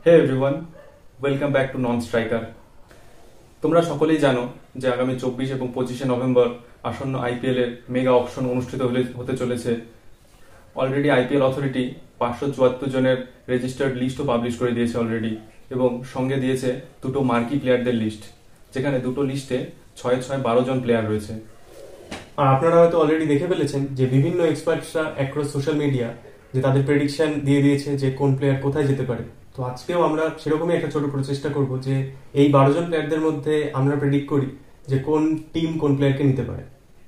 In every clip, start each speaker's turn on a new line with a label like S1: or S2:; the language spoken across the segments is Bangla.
S1: Hey everyone, welcome back to non striker. তোমরা সকলেই জানো যে আগামী 24 এবং 25 নভেম্বর আসন্ন আইপিএল এর মেগা অকশন অনুষ্ঠিত হতে চলেছে। অলরেডি আইপিএল অথরিটি 574 জনের রেজিস্টার্ড লিস্টও পাবলিশ করে দিয়েছে অলরেডি, এবং সঙ্গে দিয়েছে দুটো মার্কি প্লেয়ারদের লিস্ট, যেখানে দুটো লিস্টে 6-6-12 জন প্লেয়ার রয়েছে।
S2: আর আপনারা হয়তো অলরেডি দেখে ফেলেছেন যে বিভিন্ন এক্সপার্টসরা অ্যাক্রস সোশ্যাল মিডিয়া যে তাদের প্রেডিকশন দিয়ে দিয়েছে যে কোন প্লেয়ার কোথায় যেতে পারে। তো আজকেও আমরা সেরকমই একটা ছোট প্রচেষ্টা করব যে এই 12 জন প্লেয়ারদের মধ্যে আমরা প্রেডিক্ট করি যে কোন টিম কোন প্লেয়ারকে নিতে পারে।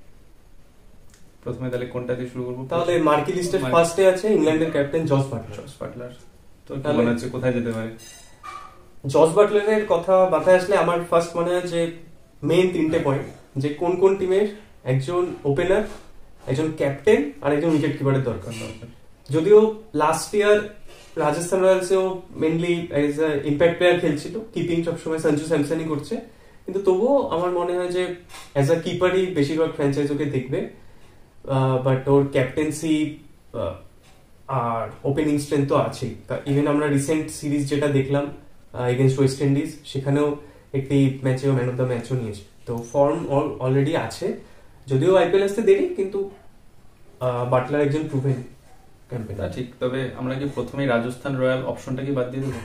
S1: প্রথমে তাহলে কোনটা দিয়ে শুরু করবো?
S2: তাহলে মার্কি লিস্টের ফার্স্টে আছে ইংল্যান্ডের ক্যাপ্টেন জস বাটলার।
S1: তো কি মনে হচ্ছে কোথায় যেতে পারে?
S2: জস বাটলারের কথা মাথায় আসলে আমার ফার্স্ট মনে হয় যে মেইন 3টে পয়েন্ট, যে কোন কোন টিমের একজন ওপেনার, একজন ক্যাপ্টেন আর একজন উইকেট কিপারের দরকার। যদিও লাস্ট ইয়ার রাজস্থান রয়্যালসেও mainly as an impact player খেলছিল, কিপিং সবসময় সঞ্জু স্যামসনই করছে, কিন্তু তবুও আমার মনে হয় যে এজ এ কিপারই বেশিরভাগ ফ্র্যাঞ্চাইজ ওকে দেখবে। বাট ওর ক্যাপ্টেন্সি আর ওপেনিং স্ট্রেংথ তো আছেই। ইভেন আমরা রিসেন্ট সিরিজ যেটা দেখলাম এগেনস্ট ওয়েস্ট ইন্ডিজ, সেখানেও একটি ম্যাচেও ম্যান অফ দ্য ম্যাচও নিয়েছে। তো ফর্ম অলরেডি আছে, যদিও আইপিএল আসতে দেরি, কিন্তু বাটলার একজন প্রুভেন ক্যাম্পেন।
S1: ঠিক, তবে আমরা কি প্রথমেই রাজস্থান রয়্যাল অপশনটা কি বাদ দিয়ে দেবো?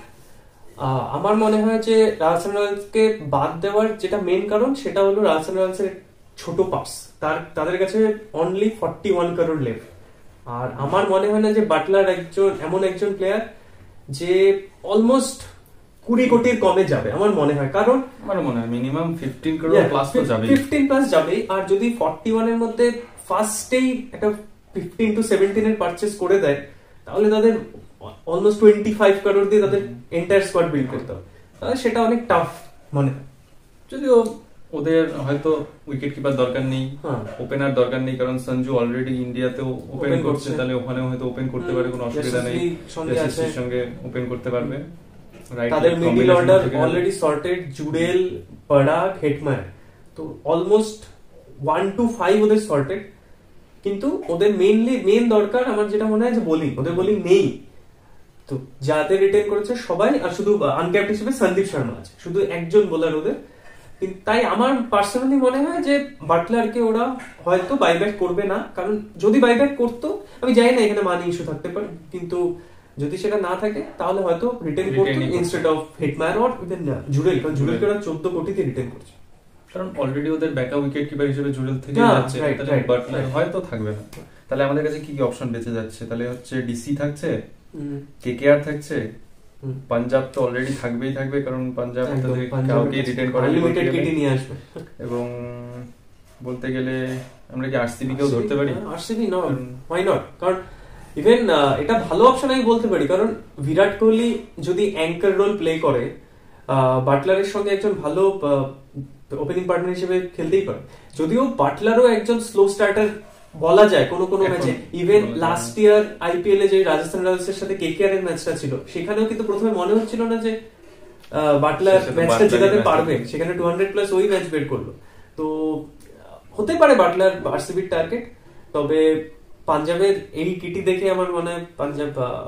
S2: আমার মনে হয় যে রাজস্থান রয়্যালসকে বাদ দেওয়ার যেটা মেন কারণ সেটা হলো রাজস্থান রয়্যালসের ছোট পাস, তাদের কাছে অনলি 41 crore লেফট। আর আমার মনে হয় না যে বাটলার এমন একজন প্লেয়ার যে অলমোস্ট 20 কোটির কমে যাবে আমার মনে হয়, কারণ
S1: আমার মনে হয় মিনিমাম 15 crore প্লাস তো যাবে,
S2: 15 প্লাস যাবে। আর যদি 41 এর মধ্যে ফার্স্টেই একটা 15 to 17 এর পারচেজ করে দেয়, তাহলে তাদের অলমোস্ট 25 crore দিয়ে তাদের এন্টায়ার স্কোয়াড বিল্ড করতে হবে। তাহলে সেটা অনেক টাফ মনে হয়।
S1: যদিও ওদের হয়তো উইকেট কিপার দরকার নেই, ওপেনার দরকার নেই, কারণ সঞ্জু অলরেডি ইন্ডিয়াতেও ওপেন করছে, তাহলে ওখানেও হয়তো ওপেন করতে পারে, কোনো অসুবিধা নেই, সঙ্গে ওপেন করতে পারবে।
S2: তাদের middle order already sorted, Jurel, Parag, Hetmyer, তো অলমোস্ট 1 to 5 ওদের সর্টেড। কিন্তু ওদের মেইন দরকার আমার যেটা মনে হয় যে বোলিং, ওদের বোলিং নেই। তো যাদের রিটেন করেছে সবাই, আর শুধু আনক্যাপ্ট হিসেবে সন্দীপ শর্মা আছে, শুধু একজন বোলার ওদের। তাই আমার পার্সোনালি মনে হয় যে বাটলারকে ওরা হয়তো বাইব্যাক করবে না, কারণ যদি বাইব্যাক করতো, আমি জানি না এখানে মানি ইস্যু থাকতে পারে, কিন্তু যদি সেটা না থাকে তাহলে হয়তো রিটেন করতো instead of hitman or even Jurel, কারণ জুডেলকে ওরা 14 কোটিতে রিটেন করছে,
S1: কারণ অলরেডি ওদের ব্যাকআপ উইকেট কিপার হিসেবে জুডেল থেকে যাচ্ছে, তাহলে বাটলার হয়তো থাকবে না। তাহলে আমাদের কাছে কি কি অপশন বেঁচে যাচ্ছে? তাহলে হচ্ছে ডিসি থাকছে, কেকেআর থাকছে, পাঞ্জাব তো অলরেডি থাকবে, কারণ পাঞ্জাব কাউকে রিটেন করা
S2: নিয়ে আসবে,
S1: এবং বলতে গেলে আমরা কি আরসিবি কেও ধরতে পারি?
S2: আরসিবি না, হোয়াই নট? কারণ ইভেন এটা ভালো অপশন আমি বলতে পারি, কারণ বিরাট কোহলি যদি অ্যাঙ্কার রোল প্লে করে, বাটলারের সঙ্গে একজন ভালো ওপেনিং পার্টনার হিসেবে খেলতেই পারে। যদিও বাটলারও একজন স্লো স্টার্টার বলা যায় কোনো ম্যাচে। ইভেন লাস্ট ইয়ার আইপিএল এ যে রাজস্থান রয়্যালসের সাথে কেকেআর এর ম্যাচটা ছিল, সেখানেও কিন্তু প্রথমে মনে হচ্ছিল না যে বাটলার ম্যাচটা জেতাতে পারবে, সেখানে 200+ ওই ম্যাচ বের করলো। তো হতে পারে বাটলার আরসিবির টার্গেট, তবে পাঞ্জাবের এই কিটি দেখে আমার মনে হয় পাঞ্জাব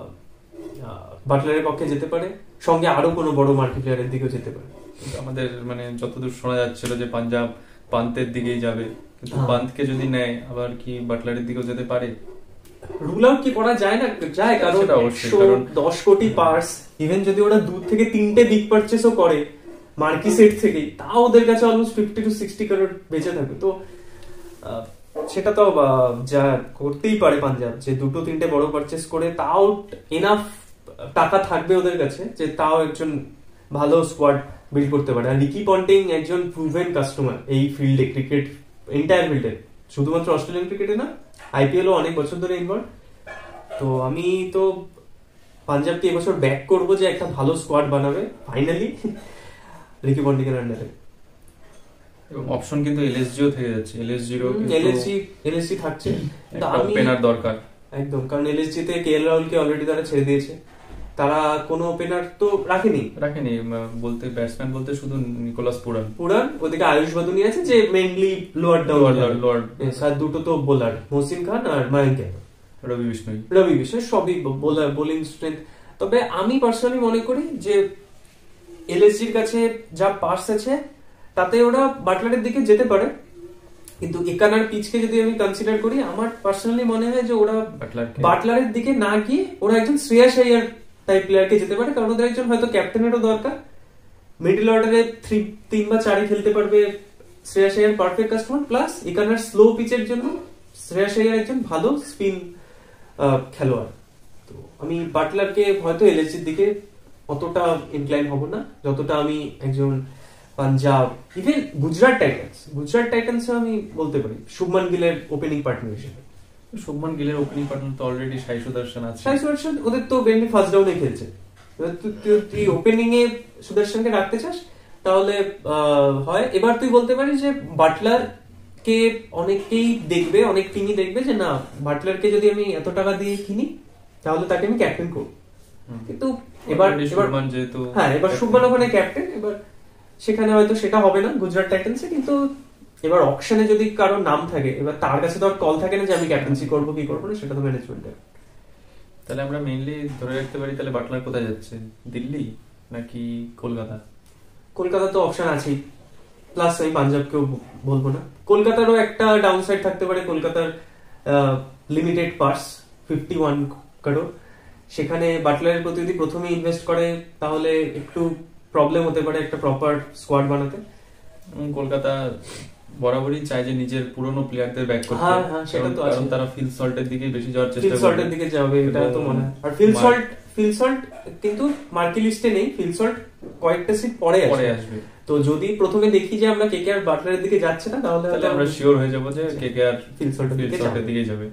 S2: বাটলারের পক্ষে যেতে পারে, সঙ্গে আরো কোনো বড় মার্কি প্লেয়ারের দিকেও যেতে পারে।
S1: আমাদের মানে যতদূর শোনা যাচ্ছিল যে পাঞ্জাব পান্তের দিকেই যাবে, কিন্তু পান্তকে যদি নেয় আবার কি বাটলারের দিকেও যেতে পারে?
S2: রুল আউট কি করা যায় না? যায়, কারণ 10 কোটি পার্স, ইভেন যদি ওরা 2 থেকে 3টে বিগ পারচেসও করে মার্কি সেট থেকেই, তাও ওদের কাছে অলমোস্ট 50 to 60 crore বেঁচে থাকবে। তো সেটা তো যা করতেই পারে পাঞ্জাব, যে 2-3টে বড় পারচেস করে তাও এনাফ টাকা থাকবে ওদের কাছে যে তাও একজন ভালো স্কোয়াড বিল্ড করতে পারে। আর রিকি পন্টিং একজন প্রুভেন কাস্টমার এই ফিল্ডে, ক্রিকেট এন্টায়ার ফিল্ডে, শুধুমাত্র অস্ট্রেলিয়ান ক্রিকেটে না, আইপিএল ও অনেক বছর ধরে ইনভলভ। তো আমি তো পাঞ্জাবকে এবছর ব্যাক করবো যে একটা ভালো স্কোয়াড বানাবে ফাইনালি রিকি পন্টিং এর আন্ডারে।
S1: অপশন কিন্তু এলএসজিও থেকে যাচ্ছে,
S2: এলএসজি থাকছে,
S1: ওপেনার দরকার
S2: একদম, কারণ এলএসজি তে কেএল রাহুলকে অলরেডি তারা ছেড়ে দিয়েছে, তারা কোনো ওপেনার তো রাখেনি
S1: বলতে, ব্যাটসম্যান বলতে শুধু নিকোলাস পুরান,
S2: ওদিকে আয়ুষ বাদুনি আছে যে মেইনলি লোয়ার আর দুটো তো বোলার, মহসিন খান আর মায়াঙ্ক,
S1: রবি বিষ্ণয়
S2: সবই বোলার, বোলিং স্ট্রেংথ তবে আমি পার্সোনালি মনে করি যে এলএসজির কাছে যা পার্স আছে তাতে ওরা বাটলারের দিকে যেতে পারে, কিন্তু একানার পিচকে যদি আমি কনসিডার করি, আমার পার্সোনালি মনে হয় যে ওরা বাটলারের দিকে না গিয়ে ওরা একজন শ্রেয়াস আইয়ার টাইপ প্লেয়ারকে যেতে পারে, কারণ ওদের একজন হয়তো ক্যাপ্টেনেরও দরকার। মিডল অর্ডারে 3 বা 4 খেলতে পারবে Shreyas Iyer perfect customer, plus একানার স্লো পিচের জন্য শ্রেয়াস আইয়ার একজন ভালো স্পিন খেলোয়াড়। তো আমি বাটলারকে হয়তো এলএসজির দিকে অতটা ইনক্লাইন হব না যতটা আমি একজন পাঞ্জাব, ইভেন গুজরাট টাইটান্স আমি বলতে পারি শুভমান গিলের ওপেনিং পার্টনার হিসেবে।
S1: শুভমান গিলের ওপেনিং পার্টনার তো অলরেডি সাই সুদর্শন আছে।
S2: সাই সুদর্শন ওদের তো মেনলি ফার্স্ট ডাউনে খেলছে, তুই ওপেনিং এ সুদর্শনকে রাখতে চাস তাহলে হয়। এবার তুই বলতে পারিস যে বাটলার কে অনেকেই দেখবে, অনেক টিমই দেখবে যে না বাটলারকে যদি আমি এত টাকা দিয়ে কিনি তাহলে তাকে আমি ক্যাপ্টেন করব, কিন্তু এবার
S1: যেহেতু
S2: এবার শুভমান ওখানে ক্যাপ্টেন, এবার সেখানে হয়তো সেটা হবে না গুজরাট টাইটান্সে। কিন্তু এবার অকশনে যদি কারো নাম থাকে, এবার তার কাছে তো আর কল থাকে না যে আমি ক্যাপ্টেন্সি করবো কি করবো না, সেটা তো ম্যানেজমেন্টের।
S1: তাহলে আমরা মেইনলি ধরে রাখতে পারি তাহলে বাটলার কোথায় যাচ্ছে, দিল্লি নাকি কলকাতা?
S2: কলকাতা তো অপশন আছেই, প্লাস আমি পাঞ্জাবকেও বলবো না। কলকাতারও একটা ডাউন সাইড থাকতে পারে, কলকাতার লিমিটেড পার্স 51 কারো, সেখানে বাটলারের প্রতি যদি প্রথমে ইনভেস্ট করে তাহলে একটু প্রবলেম হতে পারে একটা প্রপার স্কোয়াড বানাতে।
S1: কলকাতা বরাবরই চায় যে নিজের পুরনো প্লেয়ারদের ব্যাক করতে,
S2: সেটা তো আছে,
S1: কারণ তারা ফিল সল্টের দিকে বেশি যাওয়ার চেষ্টা
S2: করবে, ফিল সল্টের দিকে যাবে এটা তো মনে হয়। আর ফিল সল্ট কিন্তু মার্কি লিস্টে নেই, ফিল সল্ট কয়েকটা সিট পরে আসবে। তো যদি প্রথমে দেখি যে আমরা কেকেআর বাটলারের দিকে যাচ্ছে না, তাহলে
S1: আমরা শিওর হয়ে যাব যে কেকেআর ফিল সল্টের দিকে যাবে।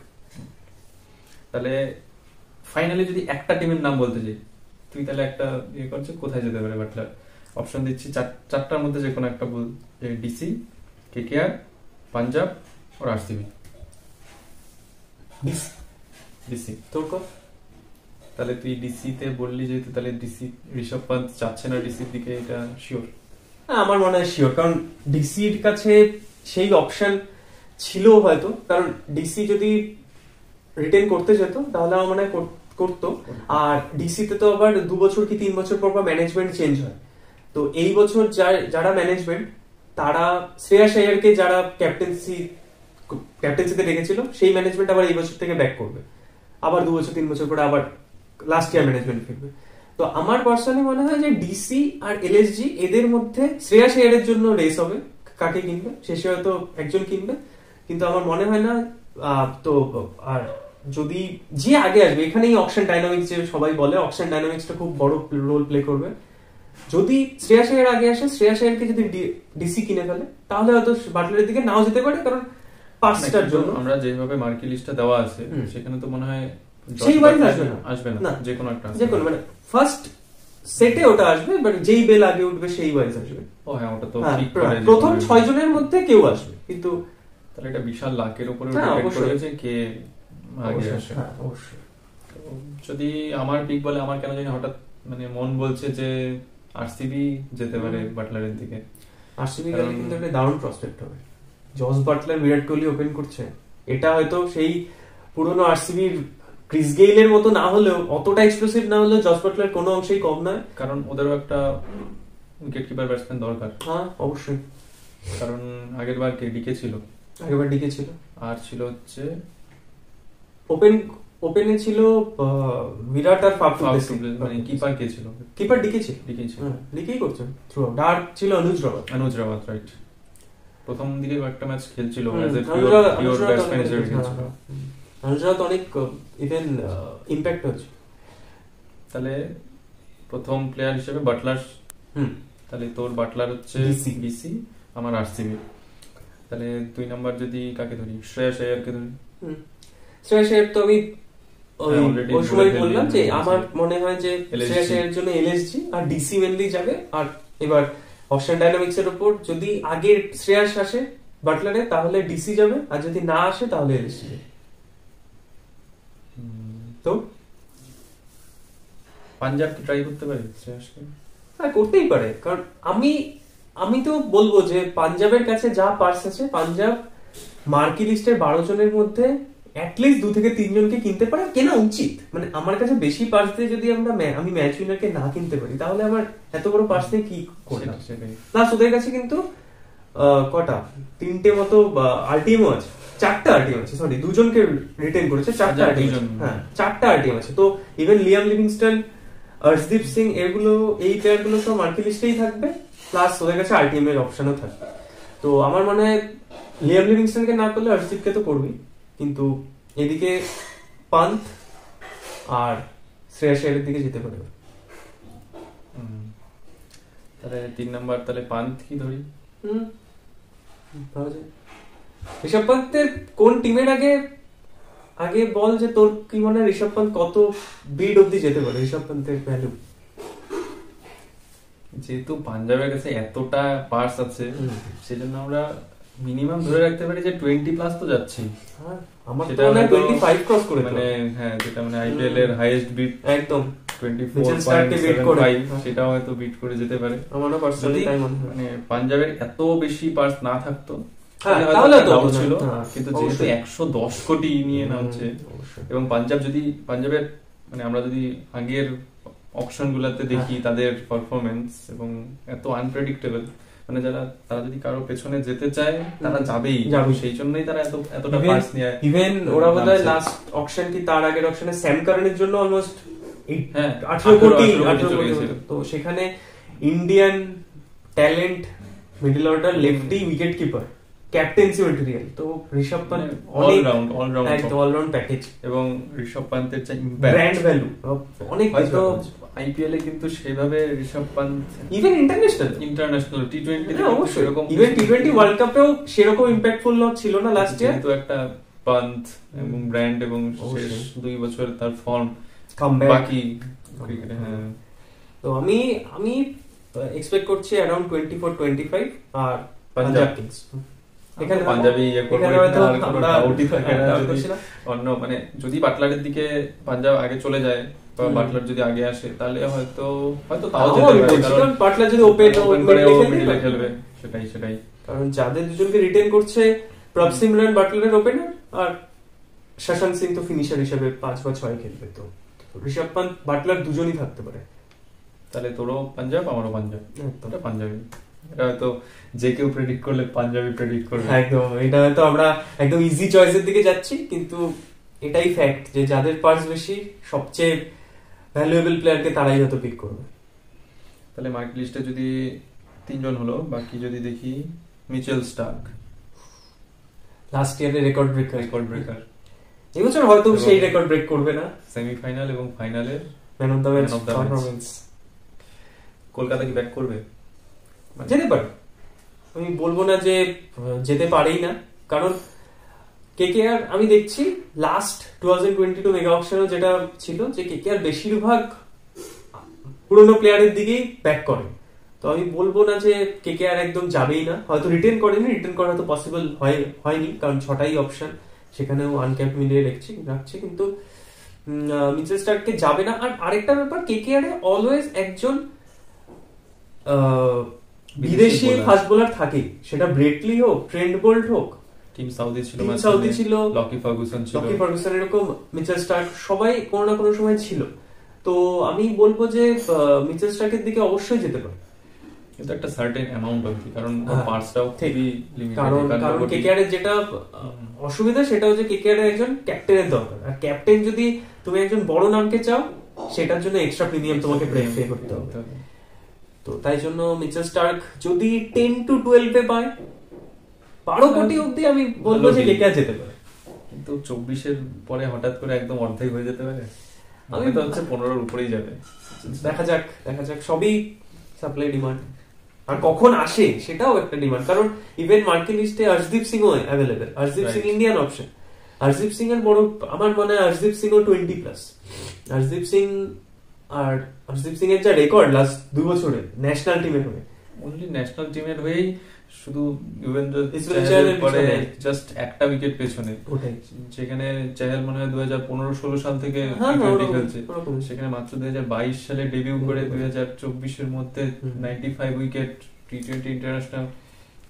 S1: তাহলে ফাইনালি যদি একটা টিমের নাম বলতে যাই, তুই তাহলে একটা ইয়ে করছো কোথায় যেতে পারে বাটলার? অপশন দিচ্ছি চারটার মধ্যে যে কোনো একটা বল, ডিসি, কেকেআর, পাঞ্জাব আর আরসিবি। ডিসি
S2: তোর কর।
S1: তাহলে তুই ডিসি তে বললি যেহেতু, তাহলে ডিসি ঋষভ পান্ত চাচ্ছে না ডিসির দিকে, এটা শিওর?
S2: আমার মনে হয় শিওর, কারণ ডিসির কাছে সেই অপশন ছিল হয়তো, কারণ ডিসি যদি রিটেন করতে যেত তাহলে আমার মনে হয় করতো। আর ডিসিতে তো আবার 2 বছর কি 3 বছর পর ম্যানেজমেন্ট চেঞ্জ হয়, তো এই বছর যারা ম্যানেজমেন্ট তারা শ্রেয়াস আইয়ারকে যারা ক্যাপ্টেন্সিতে রেখেছিল সেই ম্যানেজমেন্ট আবার এই বছর থেকে ব্যাক করবে, আবার 2 বছর 3 বছর পরে আবার লাস্ট ইয়ার ম্যানেজমেন্ট ফিরবে। তো আমার পার্সোনালি মনে হয় যে ডিসি আর এলএসজি এদের মধ্যে শ্রেয়াস আইয়ারের জন্য রেস হবে, কাকে কিনবে, শেষে হয়তো একজন কিনবে, কিন্তু আমার মনে হয় না। তো আর যদি যে আগে আসবে, এখানেই অকশন ডাইনামিক্স যে সবাই বলে, অকশন ডাইনামিক্সটা খুব বড় রোল প্লে করবে। যদি শ্রেয়াস আইয়ার আগে আসে, শ্রেয়াস আইয়ারকে যদি ডিসি কিনে ফেলে তাহলে হয়তো বাটলারের দিকে নাও যেতে পারে, কারণ পাঁচটার জন্য
S1: আমরা যেভাবে মার্কি লিস্টটা দেওয়া আছে সেখানে তো মনে হয়
S2: সেই ওয়াইজ
S1: আসবে না, যে কোনো একটা,
S2: যে কোনো মানে ফার্স্ট সেটে ওটা আসবে, বাট যেই বেল আগে উঠবে সেই ওয়াইজ আসবে।
S1: ও হ্যাঁ, ওটা তো
S2: প্রথম 6 জনের মধ্যে কেউ আসবে, কিন্তু
S1: তাহলে এটা বিশাল লাকের উপরে ডিপেন্ড করেছে কে আগে আসে।
S2: অবশ্যই
S1: যদি আমার পিক বলে, আমার কেন জানি হঠাৎ মানে মন বলছে যে আরসিবি যেতে পারে বাটলারের দিকে।
S2: আরসিবি গেলে কিন্তু একটা দারুণ প্রসপেক্ট হবে। Jos Buttler, Virat Kohli open করছে, এটা হয়তো সেই পুরনো আরসিবির ক্রিস গেইলের মতো না হলেও, অতটা এক্সপ্লোসিভ না হলেও জস বাটলার কোনো অংশেই কম নয়,
S1: কারণ ওদেরও একটা উইকেট কিপার ব্যাটসম্যান দরকার।
S2: হ্যাঁ অবশ্যই,
S1: কারণ আগের বার কে ডিকে ছিল, আর ছিল হচ্ছে
S2: ওপেনে ছিল বিরাট আর ফাফ ডু প্লেসি।
S1: মানে কিপার কে ছিল?
S2: কিপার ডিকে ছিল,
S1: ডিকেই
S2: করছেন থ্রু আউট। আর ছিল অনুজ রাওয়াত,
S1: রাইট। প্রথম দিকে একটা ম্যাচ খেলছিল অ্যাজ এ পিওর ব্যাটসম্যান হিসেবে খেলছিল।
S2: অনুজ রাওয়াত অনেক ইভেন ইমপ্যাক্ট হচ্ছে।
S1: তাহলে প্রথম প্লেয়ার হিসেবে বাটলার, তাহলে তোর বাটলার হচ্ছে ডিসি, আমার আরসিবি। তাহলে 2 নাম্বার যদি কাকে ধরি? শ্রেয়াস আইয়ারকে ধরি।
S2: শ্রেয়াস আইয়ার তো আমি ওই সময় বললাম যে আমার মনে হয় যে শ্রেয়াস আইয়ারের জন্য এলএসজি আর ডিসি মেনলি যাবে। আর এবার অপশন ডাইনামিক্স এর উপর যদি আগে শ্রেয়াস আসে বাটলারে তাহলে ডিসি যাবে, আর যদি না আসে তাহলে এলএসজি যাবে। তো
S1: পাঞ্জাব কি ট্রাই করতে পারে শ্রেয়াসকে?
S2: হ্যাঁ, করতেই পারে, কারণ আমি তো বলবো যে পাঞ্জাবের কাছে যা পার্স আছে, পাঞ্জাব মার্কি লিস্টের 12 জনের মধ্যে অ্যাটলিস্ট 2 থেকে 3 জনকে কিনতে পারে, কেনা উচিত। মানে আমার কাছে বেশি পার্স দিয়ে যদি আমি ম্যাচ উইনারকে না কিনতে পারি, তাহলে আমার এত বড় পার্স দিয়ে কি করলাম? প্লাস ওদের কাছে কিন্তু কটা 3টে মতো আরটিএমও আছে, 4টা আরটিএম আছে, সরি 2জনকে রিটেন করেছে, 4টা আরটিএম, হ্যাঁ 4টা আরটিএম আছে। তো even Liam Livingstone, Arshdeep Singh, এগুলো এই প্লেয়ার গুলো সব মার্কি লিস্টেই থাকবে, প্লাস ওদের কাছে আরটিএম এর অপশনও থাকবে। তো আমার মনে হয় লিয়াম লিভিংস্টনকে না করলে অর্শদীপকে তো করবি, কিন্তু এদিকে পান্থ আর শ্রেয়াস আয়ারের দিকে যেতে পারে।
S1: তাহলে 3 নাম্বার তাহলে পান্থ কি ধরি?
S2: ঋষভ পান্তের কোন টিমের আগে বল যে তোর কি মনে হয় ঋষভ পান্ত কত বিড অব্দি যেতে পারে? ঋষভ পান্তের ভ্যালু,
S1: যেহেতু পাঞ্জাবের কাছে এতটা পার্স আছে, সেজন্য আমরা মিনিমাম ধরে রাখতে পারি যে 20+ তো যাচ্ছে।
S2: আমার তো মনে হয় 25 ক্রস করে,
S1: মানে হ্যাঁ, যেটা মানে আইপিএল এর হাইয়েস্ট বিট
S2: একদম
S1: 24.75, সেটাও হয়তো বিট করে যেতে পারে।
S2: আমারও পার্সোনালি তাই মনে হয়।
S1: মানে পাঞ্জাবের এত বেশি পার্স না থাকতো
S2: তাহলে তো
S1: ছিল, কিন্তু যেহেতু 110 কোটি নিয়ে নামছে, এবং পাঞ্জাবের মানে আমরা যদি আগের অপশন গুলাতে দেখি তাদের পারফরমেন্স, এবং এত আনপ্রেডিক্টেবল, মানে তারা যদি কারো পেছনে যেতে চায় তারা যাবেই, সেই জন্যই তারা এতটা পার্স নিয়ে।
S2: ইভেন ওরা বোধহয় লাস্ট অকশন কি তার আগের অকশনে স্যাম কারনের জন্য অলমোস্ট 18 কোটি, তো সেখানে Indian talent, middle order, lefty, wicket keeper, captaincy material, তো ঋষভ পান্ত অলরাউন্ড প্যাকেজ। এবং
S1: ঋষভ পান্তের
S2: ব্র্যান্ড ভ্যালু অনেক।
S1: হয়তো আইপিএল এ কিন্তু সেভাবে ঋষভ পান্ত
S2: ইভেন ইন্টারন্যাশনাল টি20
S1: অবশ্যই এরকম,
S2: ইভেন টি20 ওয়ার্ল্ড কাপেও সেরকম ইম্প্যাক্টফুল ছিল না লাস্ট ইয়ার।
S1: কিন্তু একটা পান্ত এবং ব্র্যান্ড এবং শেষ 2 বছর তার ফর্ম
S2: কামব্যাক
S1: বাকি ক্রিকেটে। হ্যাঁ,
S2: তো আমি এক্সপেক্ট করছি अराउंड 24-25 আর পাঞ্জাব কিংস।
S1: এখানে পাঞ্জাবি অন্য মানে যদি বাটলারের দিকে পাঞ্জাব আগে চলে যায় বা বাটলার যদি আগে আসে, তাহলে হয়তো তাও যেতে পারে, কারণ
S2: বাটলার যদি ওপেন
S1: করে মিডলে খেলবে। সেটাই
S2: কারণ যাদের দুজনকে রিটেন করছে, প্রভ সিমরন বাটলারের ওপেনার, আর শশাঙ্ক সিং তো ফিনিশার হিসেবে 5 বা 6 খেলবে। তো ঋষভ পান্ত বাটলার দুজনই থাকতে পারে।
S1: তাহলে তোরও পাঞ্জাব, আমারও পাঞ্জাব, এটা পাঞ্জাবি। এটা হয়তো যে কেউ প্রেডিক্ট করলে পাঞ্জাবি প্রেডিক্ট করবে
S2: একদম। এটা হয়তো আমরা একদম ইজি চয়েসের দিকে যাচ্ছি, কিন্তু এটাই ফ্যাক্ট যে যাদের পার্স বেশি, সবচেয়ে ভ্যালুয়েবল প্লেয়ারকে তারাই হয়তো পিক করবে।
S1: তাহলে মার্কেট লিস্টে যদি 3 জন হলো, বাকি যদি দেখি মিচেল স্টার্ক,
S2: লাস্ট ইয়ারের রেকর্ড ব্রেকার, এবছর হয়তো সেই রেকর্ড ব্রেক করবে না।
S1: সেমিফাইনাল এবং ফাইনালের
S2: man of the match performance.
S1: Kolkata কি ব্যাক করবে?
S2: যেতে পারে, আমি বলবো না যে যেতে পারেই না, কারণ কেকেআর আমি দেখছি লাস্ট 2022 মেগা অকশনে যেটা ছিল যে কেকেআর বেশিরভাগ পুরনো প্লেয়ারের দিকেই ব্যাক করে। তো আমি বলবো না যে কেকেআর একদম যাবেই না, হয়তো রিটেন করেনি, রিটেন করা হয়তো পসিবল হয়নি, কারণ 6টাই অপশন, সেখানেও আনক্যাপ মিলিয়ে রাখছে, কিন্তু মিচেল স্টার্ককে যাবে না। আর আরেকটা ব্যাপার, কেকেআর এ অলওয়েজ একজন বিদেশি ফাস্ট বোলার থাকে, সেটা ব্রেটলি হোক, ট্রেন্ট বোল্ট হোক,
S1: টিম সাউদি ছিল, লকি
S2: ফার্গুসন, এরকম মিচেল স্টার্ক সবাই কোনো না কোনো সময় ছিল। তো আমি বলবো যে মিচেল স্টার্কের দিকে অবশ্যই যেতে পারে,
S1: কিন্তু একটা সার্টেন অ্যামাউন্ট অবধি, কারণ পার্সটাও খুবই লিমিটেড।
S2: কারণ কেকেআর এর যেটা অসুবিধা সেটা হচ্ছে কেকেআর এর একজন ক্যাপ্টেনের দরকার, আর ক্যাপ্টেন যদি তুমি একজন বড় নামকে চাও, সেটার জন্য এক্সট্রা প্রিমিয়াম তোমাকে পে করতে হবে। তো তাই জন্য মিচেল স্টার্ক যদি 10-12 এ পায়, 12 কোটি অব্দি, আমি বলবো যে কেকেআর যেতে পারে।
S1: কিন্তু 24 পরে হঠাৎ করে একদম অর্ধেক হয়ে যেতে পারে, আমি তো হচ্ছে 15 উপরেই যাবে।
S2: দেখা যাক, সবই সাপ্লাই ডিমান্ড, আর কখন আসে সেটাও একটা ডিমান্ড। কারণ ইভেন মার্কেট লিস্টে অর্শদীপ সিংও available, Arshdeep Singh Indian option. Arshdeep Singh এর বড়, আমার মনে হয় অর্শদীপ সিংও 20+। অর্শদীপ সিং এর যা রেকর্ড লাস্ট 2 বছরে ন্যাশনাল টিমের হয়ে,
S1: অনলি ন্যাশনাল টিমের হয়েই শুধু যুবেন্দ্র চাহালের পরে জাস্ট একটা উইকেট পেছনে, যেখানে চাহাল মনে হয় 2015-16 সাল থেকে টি20 খেলছে, সেখানে মাত্র 2022 সালে ডেবিউ করে 2024 এর মধ্যে 95 উইকেট টি20 ইন্টারন্যাশনাল।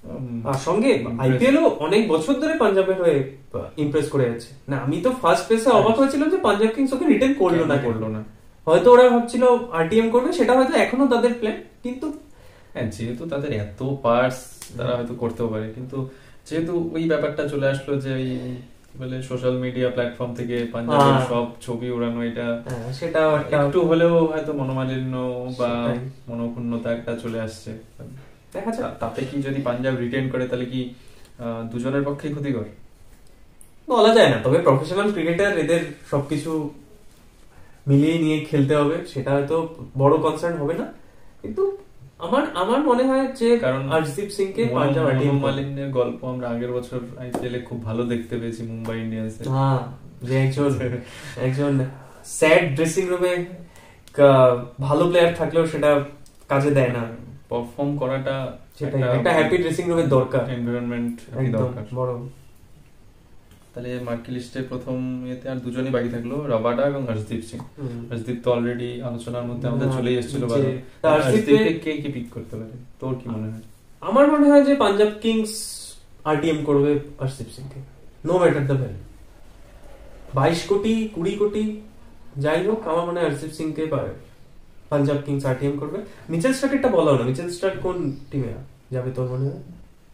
S2: আর সঙ্গে আইপিএল ও অনেক বছর ধরে পাঞ্জাবের হয়ে ইমপ্রেস করে যাচ্ছে না। আমি তো ফার্স্ট প্লেসে অবাক হয়েছিলাম যে পাঞ্জাব কিংস ওকে রিটেন করলো না। হয়তো ওরা ভাবছিল আরটিএম করবে, সেটা হয়তো এখনো তাদের প্ল্যান, কিন্তু
S1: যেহেতু তাদের এত পার্স তারা হয়তো করতেও পারে, কিন্তু যেহেতু ওই ব্যাপারটা চলে আসলো যে ওই বলে সোশ্যাল মিডিয়া প্ল্যাটফর্ম থেকে পাঞ্জাবের সব ছবি উড়ানো, এটা
S2: সেটা
S1: একটু হলেও হয়তো মনোমালিন্য বা মনোক্ষুণ্ণতা একটা চলে আসছে। দেখা যাক তাতে কি যদি পাঞ্জাব রিটেন করে তাহলে কি দুজনের পক্ষেই ক্ষতিকর
S2: বলা যায় না। তবে প্রফেশনাল ক্রিকেটার, এদের সবকিছু মিলিয়ে নিয়ে খেলতে হবে, সেটা হয়তো বড় কনসার্ন হবে না। কিন্তু আমার মনে হয় যে কারণ হরদীপ সিং কে পাঞ্জাব
S1: মনোমালিন্যের গল্প আমরা আগের বছর আইপিএল এ খুব ভালো দেখতে পেয়েছি মুম্বাই ইন্ডিয়ান্স এ।
S2: যে একজন স্যাড ড্রেসিং রুমে ভালো প্লেয়ার থাকলেও সেটা কাজে দেয় না।
S1: পারফর্ম করাটা
S2: সেটা একটা হ্যাপি ড্রেসিং রুমের দরকার,
S1: এনভায়রনমেন্ট দরকার বড়। তাহলে মার্কি লিস্টে প্রথম এতে আর দুজনই বাকি থাকলো, রবাডা এবং হরদীপ সিং। হরদীপ তো অলরেডি আলোচনার মধ্যে আমাদের চলেই এসেছিল। হরদীপকে কে কি পিক করতে পারে তোর কি মনে হয়?
S2: আমার মনে হয় যে পাঞ্জাব কিংস আরটিএম করবে হরদীপ সিং কে, no matter the value. 22 crore 20 crore যাই হোক, আমার মনে হয় হরদীপ সিং কে পাঞ্জাব কিংস আরটিএম করবে। মিচেল স্টার্কেরটা বলা হলো, মিচেল স্টার্ক কোন টিমে যাবে তোর মনে হয়?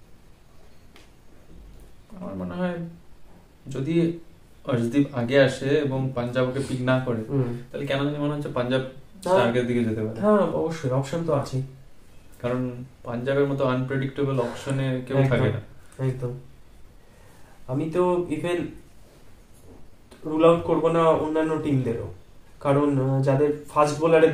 S1: আমার মনে হয় যদি হরদীপ আগে আসে এবং পাঞ্জাব ওকে পিক না করে তাহলে কেন জানি মনে হচ্ছে পাঞ্জাব স্টার্কের দিকে যেতে পারে।
S2: হ্যাঁ অবশ্যই, অপশন তো আছেই,
S1: কারণ পাঞ্জাবের মতো আনপ্রেডিক্টেবল অপশনে কেউ থাকে না
S2: একদম। আমি তো ইভেন রুল আউট করবো না অন্যান্য টিমদেরও, কারণ যাদের ফাস্ট বোলারের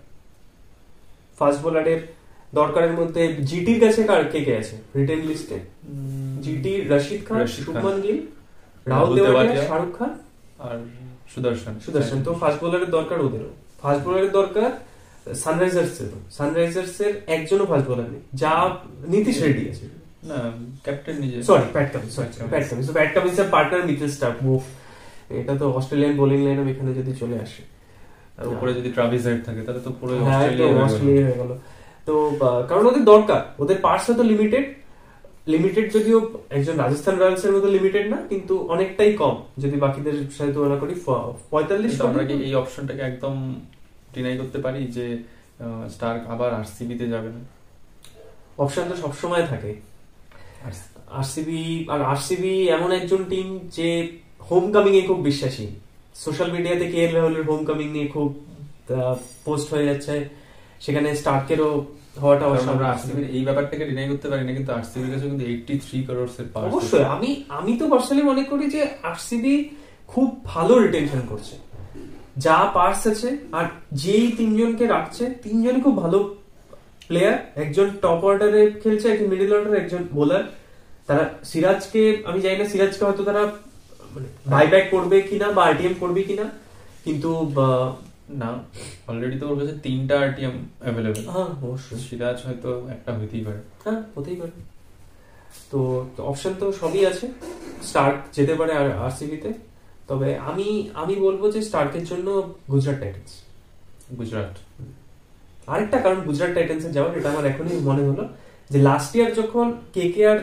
S2: দরকারের মধ্যে জিটির কাছে কে কে আছে রিটেন লিস্টে? জিটি, রশিদ খান, শুভমান গিল, রাহুল তেওয়াটিয়া, শাহরুখ খান আর সুদর্শন। তো ফাস্ট বোলারের দরকার, ওদেরও ফাস্ট বোলারের দরকার। সানরাইজার্সের একজনও ফাস্ট বোলার নেই, যা নীতিশ রেড্ডি আছে
S1: না, ক্যাপ্টেন নিজে,
S2: প্যাট কামিন্সের পার্টনার মিচেল স্টার্ক। এটা তো অস্ট্রেলিয়ান বোলিং লাইন এখানে যদি চলে আসে,
S1: আর উপরে যদি ট্রাভিস হেড থাকে তাহলে তো পুরো
S2: অস্ট্রেলিয়া হয়ে গেল। তো কারণ ওদের দরকার, ওদের পার্স তো লিমিটেড যদিও একজন রাজস্থান রয়্যালস এর মতো লিমিটেড না, কিন্তু অনেকটাই কম যদি বাকিদের সাথে তুলনা করি। 45
S1: আমরা কি এই অপশনটাকে একদম ডিনাই করতে পারি যে স্টার্ক আবার আরসিবি তে যাবে না?
S2: অপশন তো সবসময় থাকে। আরসিবি এমন একজন টিম যে হোম কামিং এ খুব বিশ্বাসী। সোশ্যাল মিডিয়াতে কেএল রাহুলের হোম কামিং নিয়ে খুব পোস্ট হয়ে যাচ্ছে, সেখানে স্টার্কেরও হওয়াটা
S1: এই ব্যাপারটাকে ডিনাই করতে পারি না, কিন্তু আরসিবির কাছে কিন্তু 83 crores এর পার্স।
S2: অবশ্যই আমি তো পার্সোনালি মনে করি যে আরসিবি খুব ভালো রিটেনশন করছে, যা পার্স আছে আর যেই তিনজনকে রাখছে তিনজনই খুব ভালো প্লেয়ার। একজন টপ অর্ডারে খেলছে, একজন মিডল অর্ডারে, একজন বোলার। তারা সিরাজকে, আমি জানি না সিরাজকে হয়তো তারা বাইব্যাক করবে কিনা বা আরটিএম করবে কিনা, কিন্তু
S1: না অলরেডি তো ওর কাছে 3টা আরটিএম अवेलेबल।
S2: হ্যাঁ অবশ্যই,
S1: সিরাজ হয়তো একটা হতেই পারে।
S2: হ্যাঁ হতেই পারে। তো অপশন তো সবই আছে, স্টার্ক যেতে পারে আরসিবি তে। তবে আমি বলবো যে স্টার্কের জন্য গুজরাট টাইটান্স। আরেকটা কারণ গুজরাট টাইটান্স এর যাওয়ার, এটা আমার এখনই মনে হলো যে লাস্ট ইয়ার যখন কেকেআর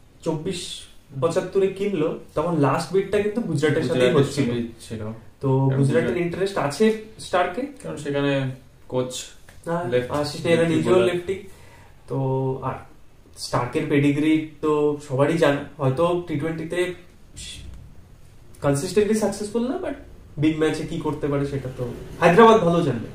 S2: 24-75 কিনলো, তখন লাস্ট বিটটা কিন্তু গুজরাটের সাথেই হচ্ছিল। তো গুজরাটের ইন্টারেস্ট আছে স্টার্কে,
S1: কারণ সেখানে কোচ
S2: নিজেও লেফটি। তো আর স্টার্কের পেডিগ্রি তো সবারই জানা, হয়তো টি20তে কনসিস্টেন্টলি সাকসেসফুল না, বাট বিগ ম্যাচে কি করতে পারে সেটা তো হায়দ্রাবাদ ভালো জানবে।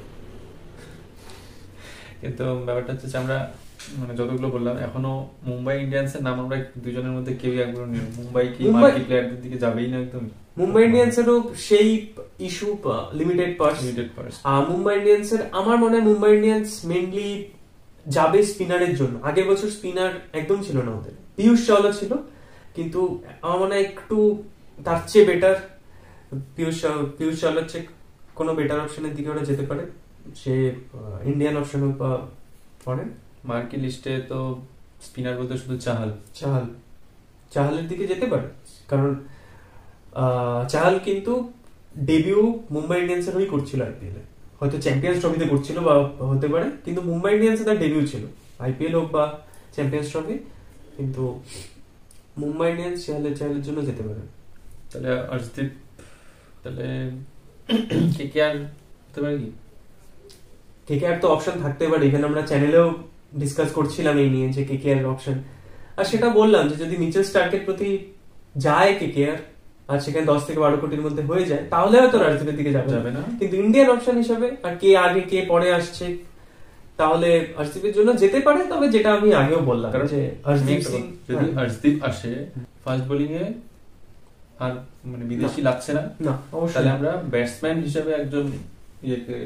S1: কিন্তু ব্যাপারটা হচ্ছে আমরা যতগুলো বললাম এখনো মুম্বাই ইন্ডিয়ান্স এর নাম আমরা দুজনের মধ্যে কেউই একবার নিও। মুম্বাই কি মার্কি প্লেয়ারদের দিকে যাবেই না একদম।
S2: মুম্বাই ইন্ডিয়ান্স এরও সেই issue, limited purse. Mumbai Indians এর আমার মনে হয় মুম্বাই ইন্ডিয়ান্স মেইনলি যাবে স্পিনারের জন্য। আগের বছর স্পিনার একদম ছিল না ওদের, পিয়ুষ চাওলা ছিল, কিন্তু আমার মনে হয় একটু তার চেয়ে বেটার, পিয়ুষ চাওলার চেয়ে কোনো বেটার অপশনের দিকে ওরা যেতে পারে। সে ইন্ডিয়ান অপশনও পড়ে।
S1: মার্কি লিস্টে তো স্পিনার বলতে শুধু
S2: চাহালের দিকে যেতে পারে, কারণ চাহাল কিন্তু ডেবিউ মুম্বাই ইন্ডিয়ান্স এর হয়েই করছিল আইপিএল এ, হয়তো চ্যাম্পিয়ন্স ট্রফিতে করছিল বা হতে পারে, কিন্তু মুম্বাই ইন্ডিয়ান্স এর তার ডেবিউ ছিল, আইপিএল হোক বা চ্যাম্পিয়ন্স ট্রফি। কিন্তু মুম্বাই ইন্ডিয়ান্স চেহালের জন্য যেতে পারে।
S1: তাহলে অর্শদীপ, তাহলে কেকেআর হতে পারে কি?
S2: কেকেআর তো অপশন থাকতে পারে, ইভেন আমরা চ্যানেলেও ডিসকাস করছিলাম এই নিয়ে যে কেকেআর অপশন, আর সেটা বললাম যে যদি মিচেল স্টার্কের প্রতি যায় কেকেআর আর সেখানে 10 থেকে 12 কোটির মধ্যে হয়ে যায় তাহলে হয়তো রাজদীপের দিকে যাবে না, কিন্তু ইন্ডিয়ান অপশন হিসাবে আর কে আগে কে পরে আসছে তাহলে অর্শদীপের জন্য যেতে পারে। তবে যেটা আমি আগেও বললাম যে অর্শদীপ সিং,
S1: যদি অর্শদীপ আসে ফার্স্ট বোলিং এ আর মানে বিদেশি লাগছে না, তাহলে আমরা ব্যাটসম্যান হিসেবে একজন ইয়েকে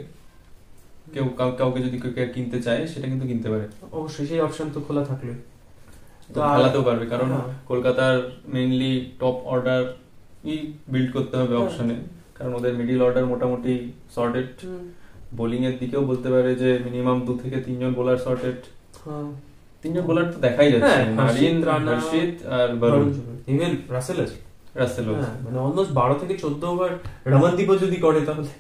S1: কাউকে যদি কিনতে চায় সেটা কিন্তু কিনতে পারে,
S2: অবশ্যই সেই অপশন তো খোলা থাকলে
S1: তো খেলাতেও পারবে। কারণ কলকাতার মেইনলি টপ অর্ডার বিল্ড করতে হবে অপশনে, কারণ ওদের মিডিল অর্ডার মোটামুটি সর্টেড। বোলিং এর দিকেও বলতে পারে যে মিনিমাম 2 থেকে 3 জন বোলার সর্টেড। 3 জন বোলার তো দেখাই যাচ্ছে, নারিন, হর্ষিত আর বরুণ,
S2: ইভেন রাসেল আছে।
S1: মানে
S2: অলমোস্ট 12 থেকে 14 ওভার রমনদীপও যদি করে তাহলে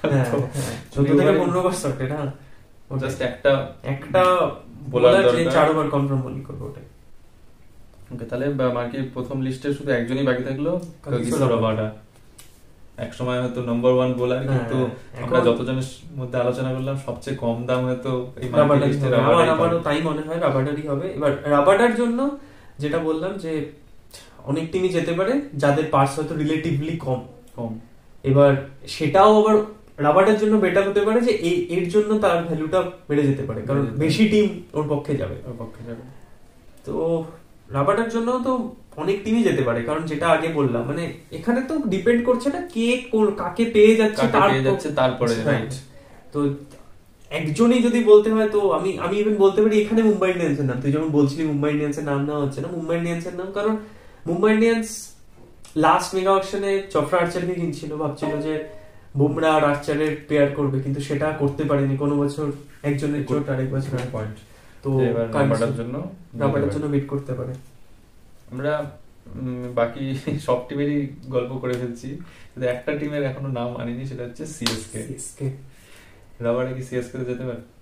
S2: 14 থেকে 15 ওভার সর্টেড। হ্যাঁ,
S1: জাস্ট
S2: একটা বোলার যে 4 ওভার কনফার্ম বোলিং করবে ওটাই।
S1: ওকে, তাহলে মার্কের প্রথম লিস্টে শুধু একজনই বাকি থাকলো, কাগিসো রাবাডা। এক সময় হয়তো নাম্বার 1 বোলার, কিন্তু আমরা যতজনের মধ্যে আলোচনা করলাম সবচেয়ে কম দাম হয়তো এই মার্কেট লিস্টে
S2: রাবাডারই, তাই মনে হয় রাবাডারই হবে। এবার রাবাডার জন্য যেটা বললাম যে অনেক টিমই যেতে পারে যাদের পার্স হয়তো রিলেটিভলি কম। এবার সেটাও আবার রাবাডার জন্য বেটার হতে পারে যে এর জন্য তার ভ্যালুটা বেড়ে যেতে পারে, কারণ বেশি টিম ওর পক্ষে যাবে। তো রাবাডার জন্য তো অনেক টিমই যেতে পারে, কারণ যেটা আগে বললাম মানে এখানে তো ডিপেন্ড করছে না কে কাকে পেয়ে যাচ্ছে
S1: তারপরে।
S2: তো একজনই যদি বলতে হয় তো আমি ইভেন বলতে পারি এখানে মুম্বাই ইন্ডিয়ান্সের নাম। তুই যেমন বলছিলি মুম্বাই ইন্ডিয়ান্সের নাম নেওয়া হচ্ছে না, মুম্বাই ইন্ডিয়ান্সের নাম, কারণ মুম্বাই ইন্ডিয়ান্স লাস্ট মেগা অকশনে চোপড়া আর্চারকে কিনছিল, ভাবছিল যে বুমরা আর আর্চারের পেয়ার করবে, কিন্তু সেটা করতে পারেনি। কোনো বছর একজনের চোট আরেক বছর পয়েন্ট, তো রাবাডার জন্য ওয়েট করতে পারে।
S1: আমরা বাকি সব টিমেরই গল্প করে ফেলছি, কিন্তু একটা টিমের এখনো নাম আনিনি, সেটা হচ্ছে সিএসকে। রাবাডা কি সিএসকে তে যেতে পারে?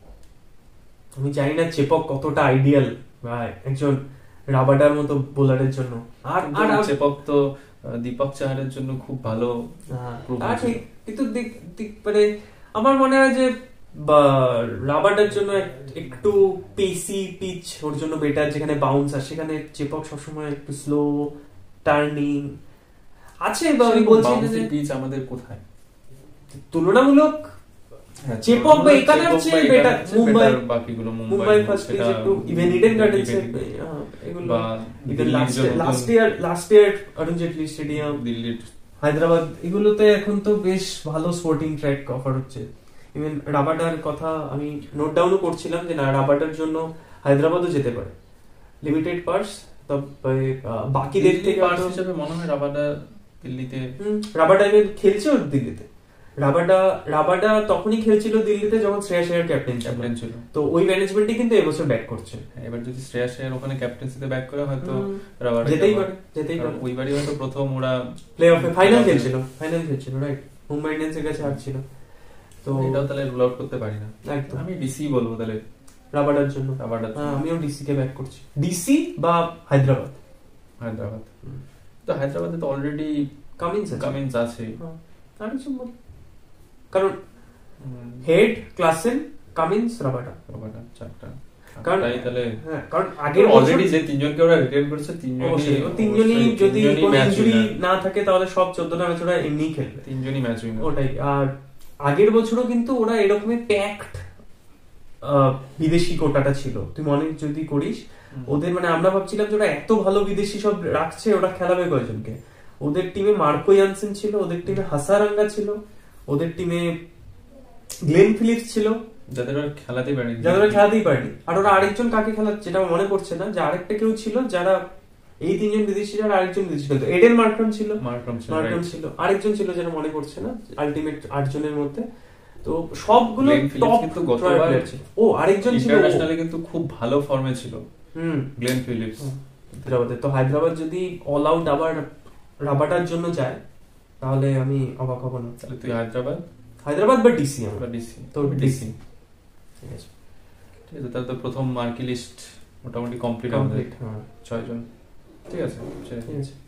S2: আমি জানি না চেপক কতটা আইডিয়াল একজন রাবাডার মতো বোলারের জন্য। আর
S1: চেপক তো দীপক চাহারের জন্য খুব ভালো,
S2: কিন্তু মানে আমার মনে হয় যে রাবাডার জন্য একটু পেসি পিচ ওর জন্য বেটার, যেখানে বাউন্স আর সেখানে চেপক সবসময় একটু স্লো টার্নিং আছে। আমি বলছি যে
S1: পিচ আমাদের কোথায়
S2: তুলনামূলক চেপক বা একানার চেয়ে বেটার মুম্বাই ফার্স্ট পিচ একটু ইভেন ইডেন গার্ডেন্স এগুলো বা even last year Arun Jaitley stadium,
S1: Delhi,
S2: Hyderabad, এগুলোতে এখন তো বেশ ভালো স্পোর্টিং ট্র্যাক অফার হচ্ছে। ইভেন রাবাডার কথা আমি নোট ডাউনও করছিলাম যে না, রাবাডার জন্য হায়দ্রাবাদও যেতে পারে, লিমিটেড পার্স। তবে বাকিদের থেকে
S1: পার্স হিসেবে মনে হয় রাবাডা দিল্লিতে,
S2: রাবাডা খেলছে ওর দিল্লিতে। রাবাডা তখনই খেলছিল দিল্লিতে যখন শ্রেয়াস আয়ার ক্যাপ্টেন ছিল, তো ওই ম্যানেজমেন্টই কিন্তু এবছর ব্যাক করছে।
S1: এবার যদি শ্রেয়াস আয়ার ওখানে ক্যাপ্টেন্সিতে ব্যাক করে হয়তো রাবাডা
S2: যেতেই পারে।
S1: ওইবারই হয়তো প্রথম ওরা
S2: প্লে অফে ফাইনাল খেলছিল রাইট, মুম্বাই ইন্ডিয়ান্সের কাছে হারছিল। তো
S1: এটাও তাহলে রুল আউট করতে পারি না একদম। আমি ডিসি বলবো তাহলে
S2: রাবাডার জন্য। আমিও ডিসি কে ব্যাক করছি, ডিসি বা হায়দ্রাবাদ।
S1: তো হায়দ্রাবাদে তো অলরেডি কামিন্স আছে,
S2: কারণ হেড, ক্লাসেন, কামিন্স, রাবাডা
S1: চারটা।
S2: কারণ
S1: আগের অলরেডি যে তিনজনকে ওরা রিটেন করেছে,
S2: তিনজনই যদি কোনো ইনজুরি না থাকে তাহলে সব 14টা ম্যাচ ওরা এমনি খেলবে,
S1: তিনজনই ম্যাচ উইনার।
S2: ওটাই। আর আগের বছরও কিন্তু ওরা এরকমই প্যাকড বিদেশি কোটাটা ছিল, তুই মনে যদি করিস ওদের, মানে আমরা ভাবছিলাম যে ওরা এত ভালো বিদেশি সব রাখছে, ওরা খেলাবে কয়জনকে। ওদের টিমে মার্কো ইয়ানসেন ছিল, ওদের টিমে হাসারাঙ্গা ছিল, ওদের টিমে গ্লেন ফিলিপস ছিল,
S1: যাদের খেলাতেই
S2: পারেনি। আর ওরা আরেকজন কাকে খেলাচ্ছে যেটা মনে পড়ছে না, যে আরেকটা কেউ ছিল যারা এই তিনজন বিদেশি, যারা আরেকজন বিদেশি ছিল, এডেন মার্করাম ছিল, আরেকজন ছিল যেটা মনে পড়ছে না, আলটিমেট 8 জনের মধ্যে। তো সবগুলো টপ,
S1: কিন্তু গতবার
S2: আরেকজন ছিল
S1: ইন্টারন্যাশনালে কিন্তু খুব ভালো ফর্মে ছিল, গ্লেন ফিলিপস।
S2: তো হায়দ্রাবাদ যদি অল আউট আবার রাবাডার জন্য যায় তাহলে আমি অবাক হব না।
S1: তাহলে তুই
S2: হায়দ্রাবাদ বা ডিসি,
S1: ডিসি
S2: তো ডিসি
S1: ঠিক আছে। তাহলে তো প্রথম মার্কি লিস্ট মোটামুটি কমপ্লিট আমাদের
S2: কমপ্লিট। হ্যাঁ
S1: 6 জন। ঠিক আছে,
S2: ঠিক আছে।